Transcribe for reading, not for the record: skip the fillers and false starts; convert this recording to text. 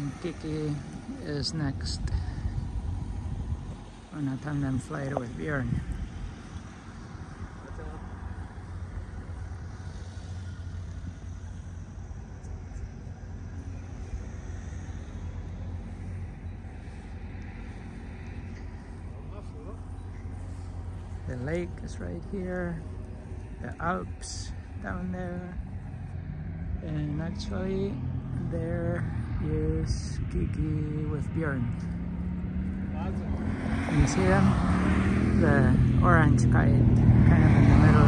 And Kiki is next. We're not having them fly with Björn. The lake is right here, the Alps down there, and actually there is Kiki with Björn. Can you see them? The orange kite kind of in the middle